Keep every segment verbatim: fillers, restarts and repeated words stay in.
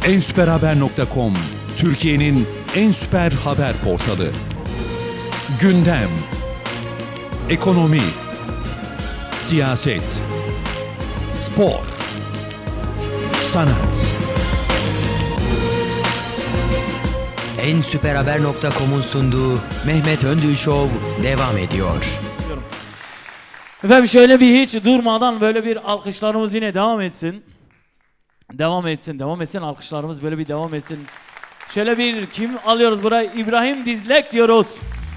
ensüperhaber nokta com, Türkiye'nin en süper haber portalı. Gündem, ekonomi, siyaset, spor, sanat. ensüperhaber nokta com'un sunduğu Mehmet Öndül Show devam ediyor. Efendim şöyle bir hiç durmadan böyle bir alkışlarımız yine devam etsin. Devam etsin, devam etsin. Alkışlarımız böyle bir devam etsin. Şöyle bir kim alıyoruz buraya? İbrahim Dizlek diyoruz.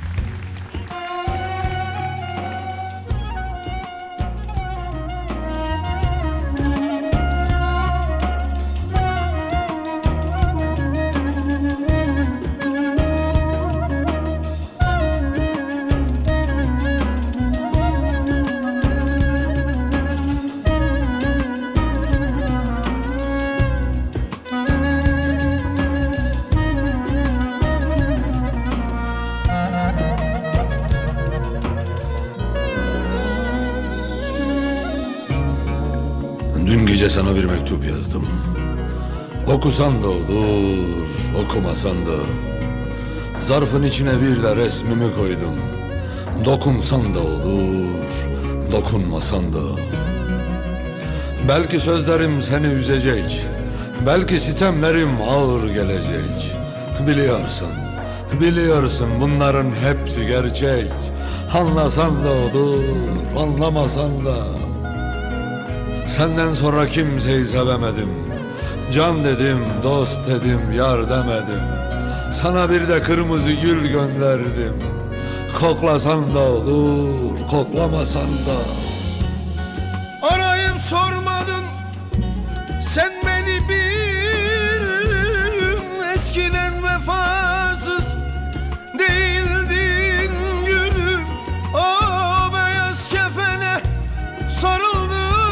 Dün gece sana bir mektup yazdım. Okusan da olur, okumasan da. Zarfın içine bir de resmimi koydum. Dokunsan da olur, dokunmasan da. Belki sözlerim seni üzecek, belki sitemlerim ağır gelecek. Biliyorsun, biliyorsun bunların hepsi gerçek. Anlasan da olur, anlamasan da. Senden sonra kimseyi sevemedim. Can dedim, dost dedim, yar demedim. Sana bir de kırmızı gül gönderdim. Koklasan da olur, koklamasan da. Arayıp sormadın sen beni bir gün. Eskiden vefasız değildin gülüm. O beyaz kefene sarıldım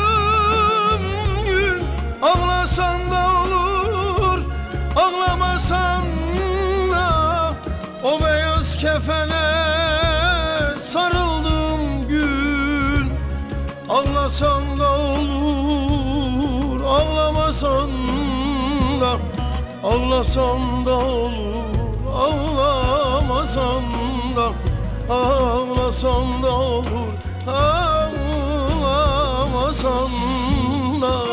gün. Ağlasan da olur, ağlamasan da. O beyaz kefene sarıldım gün. Ağlasan da olur, ağlamasan da. Ağlasan da olur, ağlamasan da. Ağlasan da olur, ağlamasan da.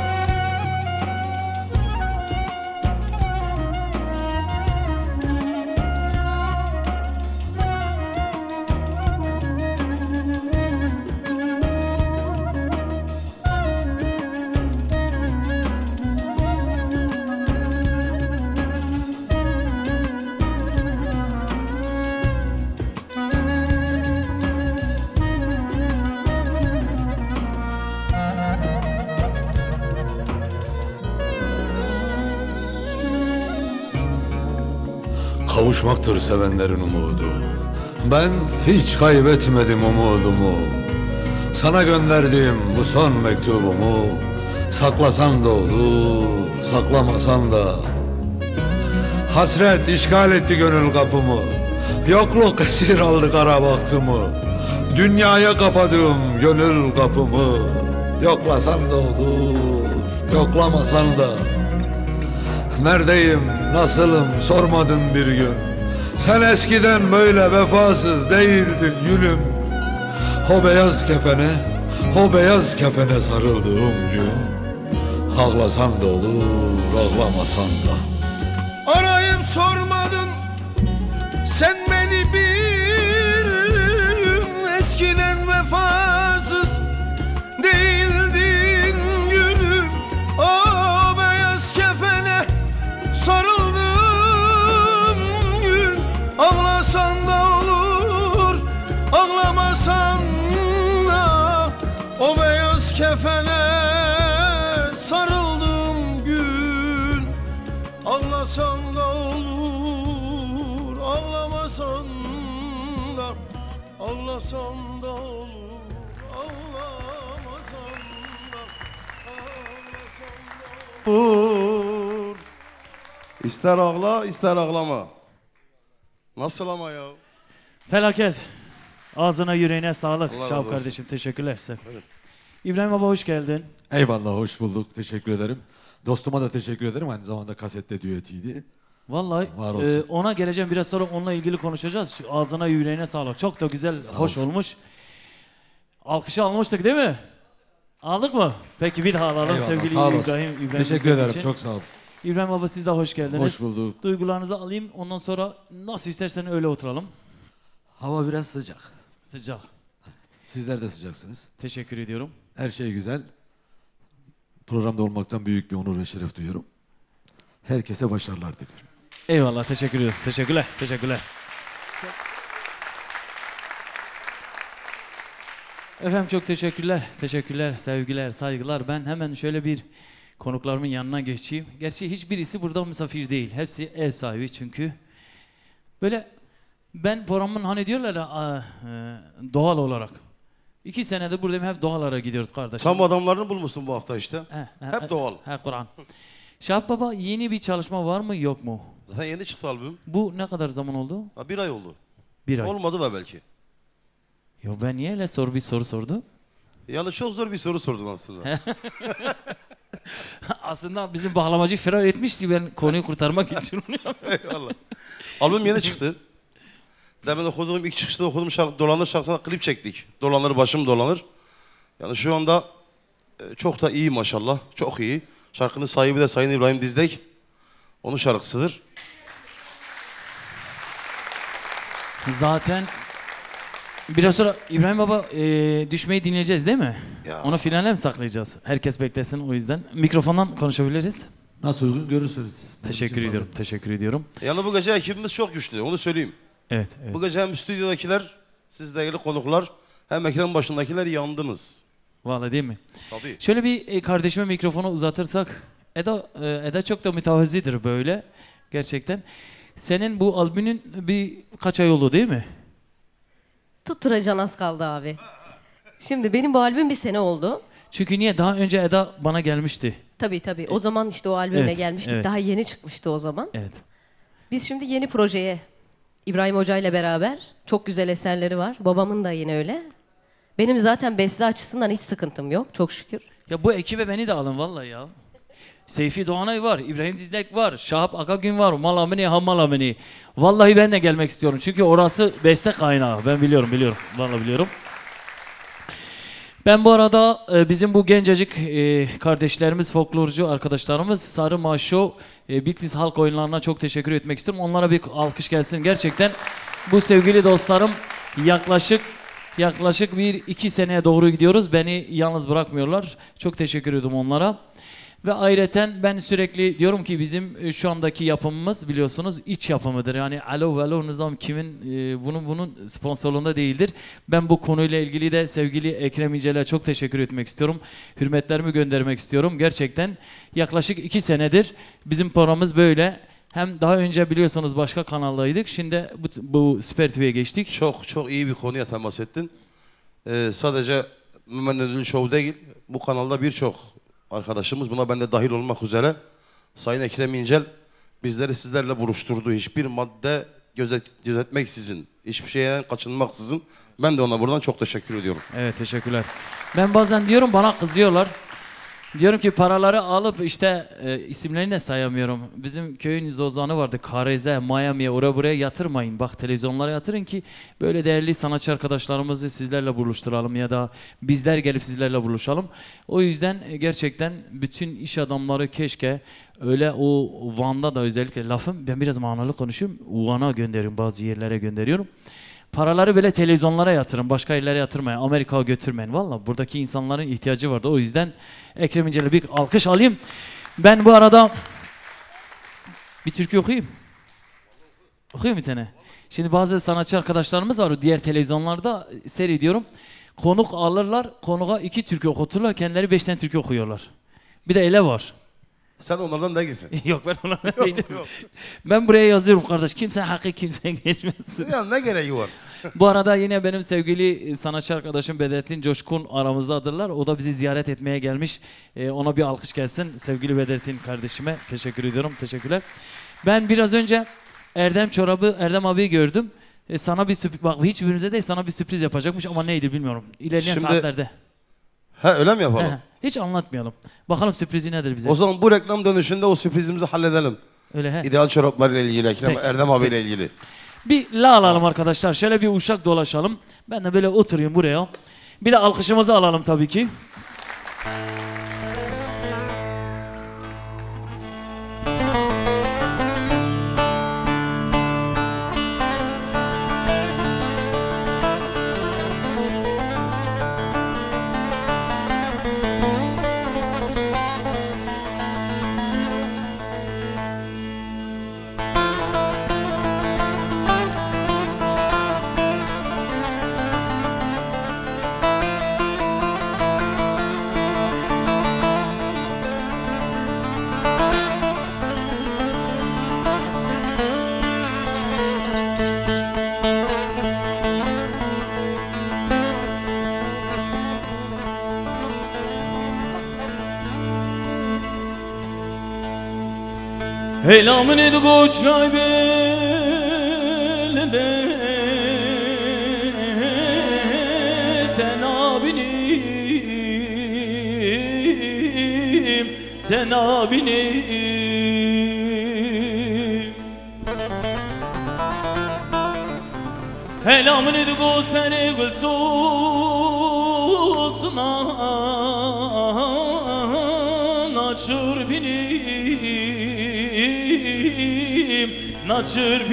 Kavuşmaktır sevenlerin umudu. Ben hiç kaybetmedim umudumu. Sana gönderdiğim bu son mektubumu saklasan da olur, saklamasan da. Hasret işgal etti gönül kapımı. Yokluk esir aldı kara baktımı. Dünyaya kapadığım gönül kapımı yoklasan da olur, yoklamasan da. Neredeyim, nasılım sormadın bir gün. Sen eskiden böyle vefasız değildin gülüm. O beyaz kefene, o beyaz kefene sarıldığım gün. Ağlasan da olur, ağlamasan da. Arayıp sormadın sen beni bir gün. Eskiden vefasız değildin gülüm. O beyaz kefene sarıldım gün. Ağlasan da olur, ağlamasan da. O beyaz kefene sarıldım gün. Ağlasan da olur, ağlamasan da. Ağlasan da olur, ağlamasan da. Ağlasan da olur. İster ağla, ister ağlama. Nasıl ama ya? Felaket. Ağzına yüreğine sağlık. Allah razı Şahap olsun. kardeşim teşekkürler size. Buyurun. İbrahim Baba hoş geldin. Eyvallah, hoş bulduk. Teşekkür ederim. Dostuma da teşekkür ederim. Aynı zamanda kasette düetiydi. Vallahi Var e, olsun. ona geleceğim, biraz sonra onunla ilgili konuşacağız. Şu ağzına yüreğine sağlık. Çok da güzel, hoş olsun. olmuş. Alkışı almıştık değil mi? Aldık mı? Peki bir daha alalım. Eyvallah, Sevgili sağ olasın. İbrahim. İbrahim Teşekkür İzzet ederim. için. Çok sağ olun. İbrahim Baba, siz de hoş geldiniz. Hoş bulduk. Duygularınızı alayım. Ondan sonra nasıl istersen öyle oturalım. Hava biraz sıcak. Sıcak. Sizler de sıcaksınız. Teşekkür ediyorum. Her şey güzel. Programda olmaktan büyük bir onur ve şeref duyuyorum. Herkese başarılar diliyorum. Eyvallah, teşekkür ederim. Teşekkürler. Teşekkürler. Efendim çok teşekkürler. Teşekkürler, sevgiler, saygılar. Ben hemen şöyle bir konuklarımın yanına geçeyim. Gerçi hiçbirisi burada misafir değil. Hepsi ev sahibi çünkü. Böyle ben programın hani diyorlar ya a, e, doğal olarak. İki senedir buradayım, hep doğalara gidiyoruz kardeşim. Tam adamlarını bulmuşsun bu hafta işte. He, he, Hep he, doğal. He, Kur'an. Şahap Baba, yeni bir çalışma var mı yok mu? Zaten yeni çıktı albüm. Bu ne kadar zaman oldu? Ha, bir ay oldu. Bir ay. Olmadı da belki. Yo, ben niye öyle soru bir soru sordu? Yani çok zor bir soru sordun aslında. Aslında bizim bağlamacı firar etmişti, ben konuyu kurtarmak için. Eyvallah. Albüm yeni çıktı. Demin okuduğum, ilk çıkışta okuduğum şarkı, Dolanır şarkısına klip çektik. Dolanır başım dolanır. Yani şu anda e, çok da iyi maşallah. Çok iyi. Şarkının sahibi de Sayın İbrahim Dizdek. Onun şarkısıdır. Zaten biraz sonra İbrahim Baba e, düşmeyi dinleyeceğiz değil mi? Ya. Onu finale mi saklayacağız? Herkes beklesin o yüzden. Mikrofondan konuşabiliriz. Nasıl uygun görürsünüz. Teşekkür ediyorum. Teşekkür ediyorum. Yani bu gece ekibimiz çok güçlü. Onu söyleyeyim. Evet, evet. Bu gece hem stüdyodakiler, sizle ilgili konuklar, hem ekran başındakiler yandınız. Vallahi değil mi? Tabii. Şöyle bir e, kardeşime mikrofonu uzatırsak, Eda e, Eda çok da mütevazidir böyle gerçekten. Senin bu albümün bir kaç ay oldu değil mi? Tutturacan az kaldı abi. Şimdi benim bu albüm bir sene oldu. Çünkü niye? Daha önce Eda bana gelmişti. Tabii tabii. O zaman işte o albümle Evet, gelmiştik. evet. Daha yeni çıkmıştı o zaman. Evet. Biz şimdi yeni projeye İbrahim Hoca ile beraber, çok güzel eserleri var. Babamın da yine öyle. Benim zaten beste açısından hiç sıkıntım yok çok şükür. Ya bu ekibe beni de alın vallahi ya. Seyfi Doğanay var, İbrahim Dizdek var, Şahap Akagün var, Malamini, Hammalamini. Vallahi ben de gelmek istiyorum çünkü orası beste kaynağı. Ben biliyorum, biliyorum. Vallahi biliyorum. Ben bu arada e, bizim bu gencecik e, kardeşlerimiz, folklorcu arkadaşlarımız Sarı Maşo, e, Bitlis Halk Oyunları'na çok teşekkür etmek istiyorum. Onlara bir alkış gelsin. Gerçekten bu sevgili dostlarım yaklaşık yaklaşık bir iki seneye doğru gidiyoruz. Beni yalnız bırakmıyorlar. Çok teşekkür ediyorum onlara. Ve ayrıca ben sürekli diyorum ki bizim e, şu andaki yapımımız biliyorsunuz iç yapımıdır. Yani alo velo nizam kimin e, bunun bunun sponsorluğunda değildir. Ben bu konuyla ilgili de sevgili Ekrem İncel'e çok teşekkür etmek istiyorum. Hürmetlerimi göndermek istiyorum. Gerçekten yaklaşık iki senedir bizim programımız böyle. Hem daha önce biliyorsunuz başka kanaldaydık. Şimdi bu, bu Süper T V'ye geçtik. Çok çok iyi bir konuya temas ettin. Ee, sadece Mehmet Ödül Show değil, bu kanalda birçok arkadaşımız, buna ben de dahil olmak üzere, Sayın Ekrem İncel bizleri sizlerle buluşturdu. Hiçbir madde gözet, gözetmeksizin, hiçbir şeyden kaçınmaksızın. Ben de ona buradan çok teşekkür ediyorum. Evet, teşekkürler. Ben bazen diyorum, bana kızıyorlar. Diyorum ki paraları alıp işte e, isimlerini de sayamıyorum. Bizim köyün zozanı vardı. Kareze, Miami'ye, oraya buraya yatırmayın. Bak televizyonlara yatırın ki böyle değerli sanatçı arkadaşlarımızı sizlerle buluşturalım ya da bizler gelip sizlerle buluşalım. O yüzden e, gerçekten bütün iş adamları keşke öyle o Van'da da özellikle lafım, ben biraz manalı konuşuyorum. Van'a gönderiyorum, bazı yerlere gönderiyorum. Paraları böyle televizyonlara yatırın, başka yerlere yatırmayın, Amerika'ya götürmeyin. Valla buradaki insanların ihtiyacı vardı. O yüzden Ekrem İncel'e bir alkış alayım. Ben bu arada bir türkü okuyayım. Okuyayım bir tane. Şimdi bazı sanatçı arkadaşlarımız var, diğer televizyonlarda seyrediyorum. Konuk alırlar, konuğa iki türkü okuturlar, kendileri beş tane türkü okuyorlar. Bir de ele var. Sen onlardan değilsin. Yok, ben onlardan değilim. Ben buraya yazıyorum kardeş. Kimse hakkı kimse geçmesin. Ya ne gereği var? Bu arada yine benim sevgili sanatçı arkadaşım Bedrettin Coşkun aramızdadırlar. O da bizi ziyaret etmeye gelmiş. Ee, ona bir alkış gelsin. Sevgili Bedrettin kardeşime teşekkür ediyorum. Teşekkürler. Ben biraz önce Erdem Çorabı, Erdem abiyi gördüm. Ee, sana bir sürpriz, bak hiçbirimize değil, sana bir sürpriz yapacakmış ama neydi bilmiyorum. İlerleyen Şimdi- saatlerde. Ha öyle mi yapalım? Hiç anlatmayalım. Bakalım sürprizi nedir bize. O zaman bu reklam dönüşünde o sürprizimizi halledelim. Öyle he. İdeal çoraplarıyla ilgili, Ekrem, Peki, Erdem abiyle ilgili. Bir la alalım arkadaşlar. Şöyle bir uşak dolaşalım. Ben de böyle oturayım buraya. Bir de alkışımızı alalım tabii ki. Heylamın edi koçay belde tenabinim tenabinim Heylamın edi koçay gül susuna naçır binim naçır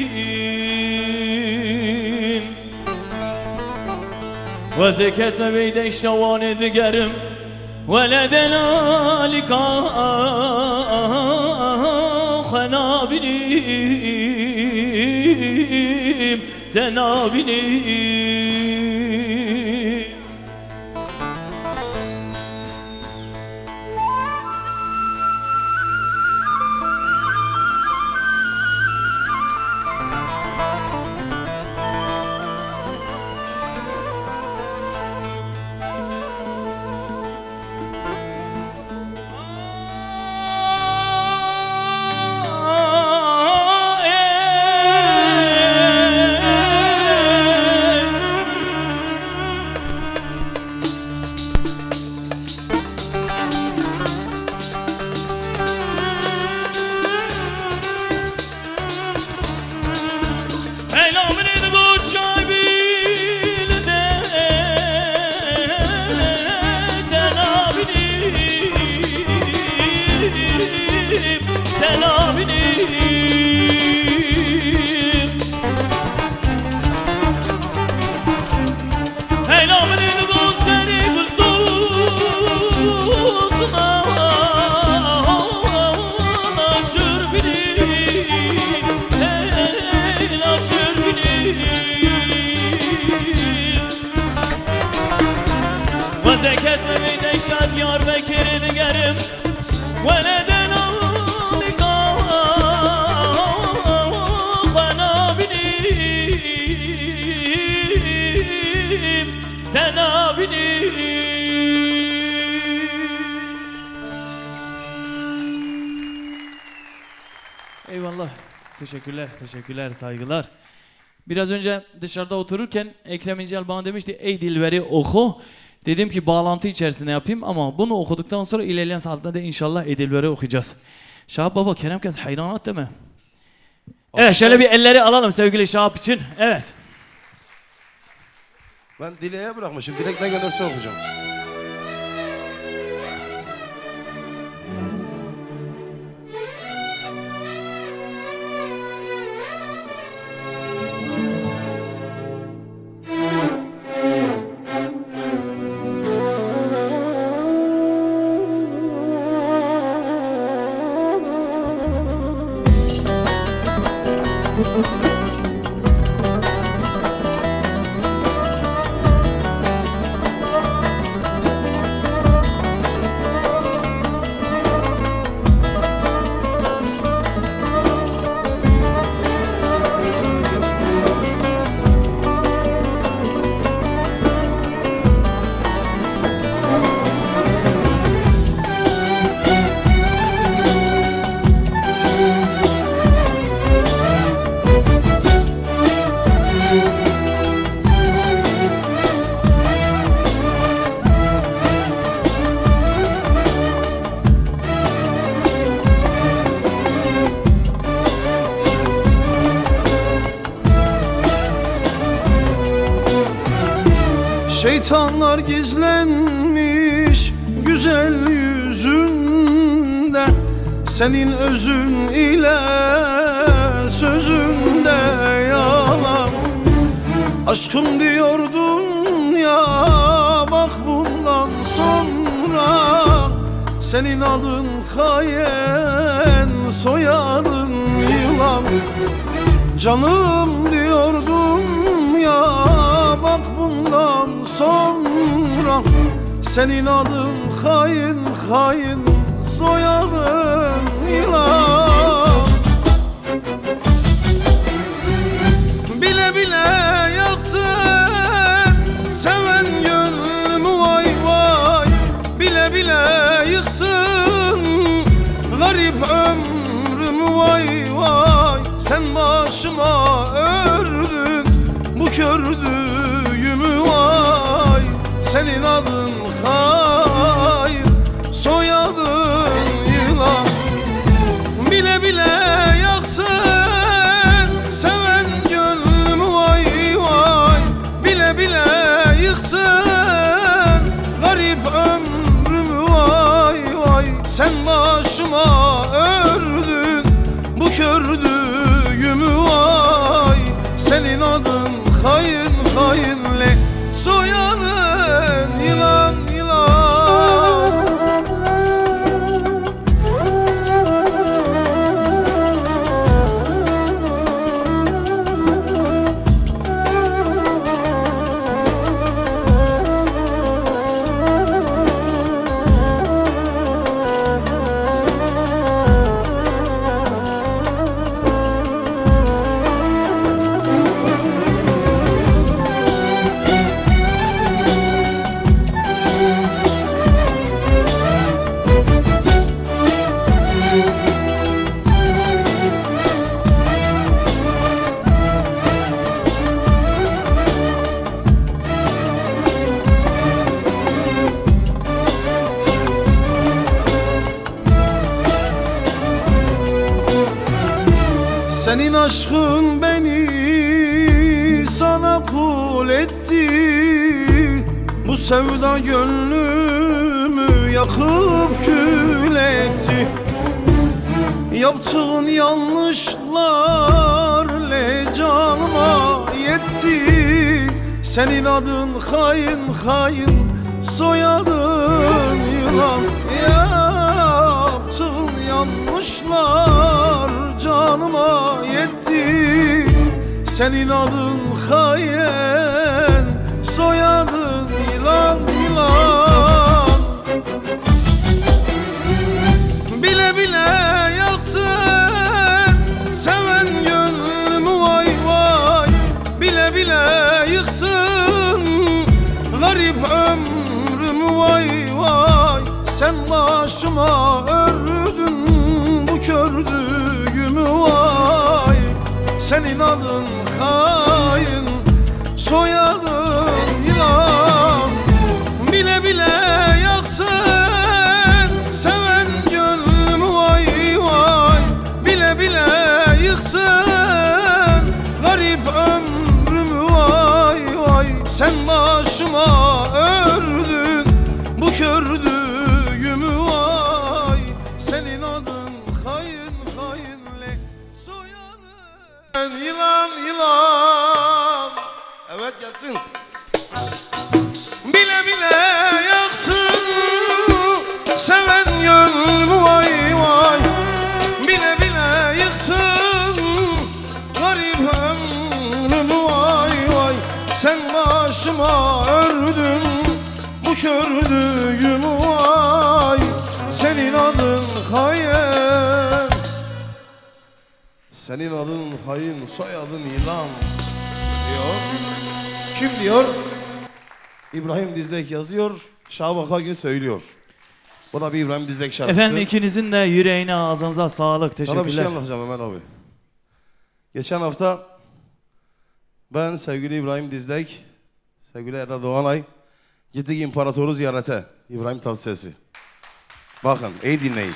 binin ve zeketme beyde iştavan edigerim ve leden alika khana binim tena binim Eyvallah. Teşekkürler, teşekkürler, saygılar. Biraz önce dışarıda otururken Ekrem İncel bana demişti ey Dilber'i oku. Dedim ki bağlantı içerisinde yapayım ama bunu okuduktan sonra ilerleyen saatlerde inşallah ey Dilber'i okuyacağız. Şahap Baba Kerem Kez hayranat değil mi? Evet şöyle bir elleri alalım sevgili Şahap için. Evet. Ben Dilek'e bırakmışım. Dilek ne gelirse okuyacağım. Şeytanlar gizlenmiş güzel yüzünde, senin özün ile sözünde yalan. Aşkım diyordun ya, bak bundan sonra senin adın hayen, soyadın yılan. Canım diyordum ya, bak bundan sonra senin adın hain, hain, soyadın yılan. Bile bile yaktın seven gönlümü vay vay, bile bile yıksın garip ömrümü vay vay. Sen başıma ördün bu kördüğümü vay, senin adın hain, soyadın yılan. Bile bile yaktın seven gönlümü vay vay, bile bile yıktın garip ömrümü vay vay. Sen başıma ördün bu kördüğümü vay, senin adın hain, hainle soyadın yılan, yılan. Senin aşkın beni sana kul etti, bu sevda gönlümü yakıp kül etti. Yaptığın yanlışlar le canıma yetti, senin adın hain, hain, soyadın yılan. Yaptığın yanlışlar canıma yetti, senin adın hain, soyadın yılan, yılan. Bile bile yaktın seven gönlümü vay vay, bile bile yıksın garip ömrümü vay vay. Sen başıma ördün bu kördüğümü vay, senin adın hain, soyadın yılan. Bile bile yaktın seven gönlümü vay vay, bile bile yıktın garip ömrümü vay vay. Sen başıma ördün bu kördüğümü vay, senin adın hain, hainle soyadın yılan, yılan. Evet gelsin. Bile bile yaksın seven gönlümü vay vay, bile bile yıksın garip ömrümü vay vay. Sen başıma ördün bu kördüğümü vay, senin adın hain, Senin adın hain, soyadın yılan diyor. Kim diyor? İbrahim Dizdek yazıyor, Şaban Akgün söylüyor. Bu da bir İbrahim Dizdek şarkısı. Efendim ikinizin de yüreğine, ağzınıza sağlık. Teşekkürler. Sana bir şey anlatacağım Mehmet abi. Geçen hafta ben sevgili İbrahim Dizdek, sevgili Eda Doğanay gittik imparatoru ziyarete. İbrahim Tatlıses'i. Bakın iyi dinleyin.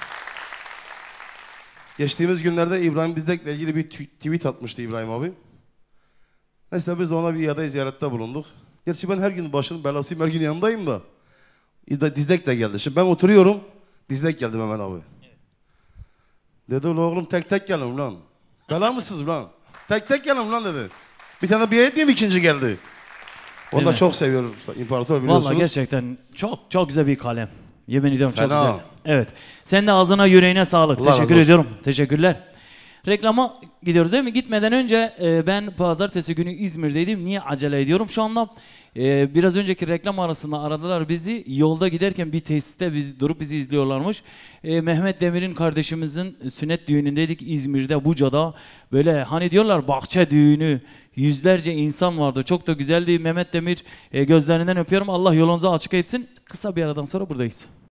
Geçtiğimiz günlerde İbrahim Dizdek'le ilgili bir tweet atmıştı İbrahim abi. Neyse biz de ona bir iade ziyarette bulunduk. Gerçi ben her gün başının belasıyım, her gün yanındayım da. Dizlek de geldi. Şimdi ben oturuyorum, Dizlek geldi Mehmet abi. Dedi ulan oğlum tek tek gelin lan. Bela mısınız lan? Tek tek gelin lan dedi. Bir tane biat etmeyeyim, ikinci geldi. Onu Değil da mi? çok seviyorum İmparator, biliyorsunuz. Vallahi gerçekten çok çok güzel bir kalem. Yemin ediyorum çok Fena. güzel. Evet. Sen de ağzına yüreğine sağlık. Allah razı Teşekkür olsun. ediyorum. Teşekkürler. Reklama gidiyoruz değil mi? Gitmeden önce e, ben pazartesi günü İzmir'deydim. Niye acele ediyorum? Şu anda e, biraz önceki reklam arasında aradılar bizi. Yolda giderken bir tesiste biz, durup bizi izliyorlarmış. E, Mehmet Demir'in kardeşimizin sünnet düğünündeydik İzmir'de, Buca'da. Böyle hani diyorlar bahçe düğünü. Yüzlerce insan vardı. Çok da güzeldi. Mehmet Demir e, gözlerinden öpüyorum. Allah yolunuzu açık etsin. Kısa bir aradan sonra buradayız.